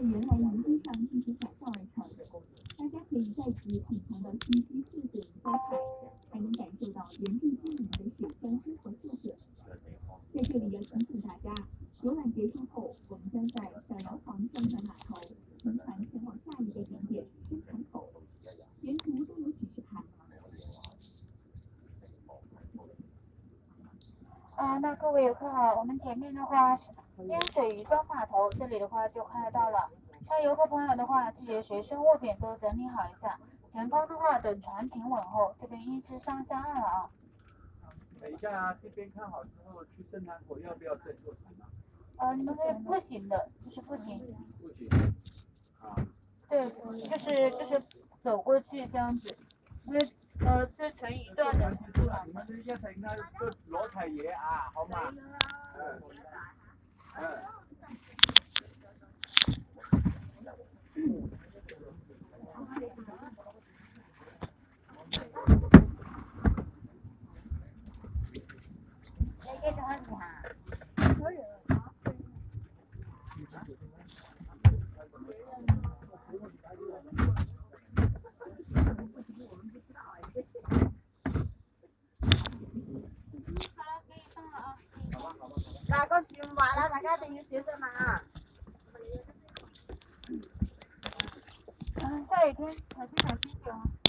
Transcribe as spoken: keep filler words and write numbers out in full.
是原来营机上进行改造而成。大家可以在此品尝到清晰色泽的色彩，还能感受到原地均匀的水香精和色泽。在这里要提醒大家，游览结束后，我们将在小洋房上船码头乘船前往下一个景点深潭口，沿途都有指示牌。 啊，那各位游客好，我们前面的话是烟水渔庄码头，这里的话就快到了。那游客朋友的话，自己的随身物品都整理好一下。前方的话，等船停稳后，这边依次上下岸了啊。 等一下啊，这边看好之后去深潭口，要不要再坐船啊？ 呃，你们可以步行的，就是步行。 步行。啊。 对，就是就是走过去这样子，因为呃是成一段的。 你们一家成那个老太爷啊，好吗？嗯。嗯。 这个很好。 那个循环了，大家一定要小心啊！ 嗯，下雨天小心小心点啊。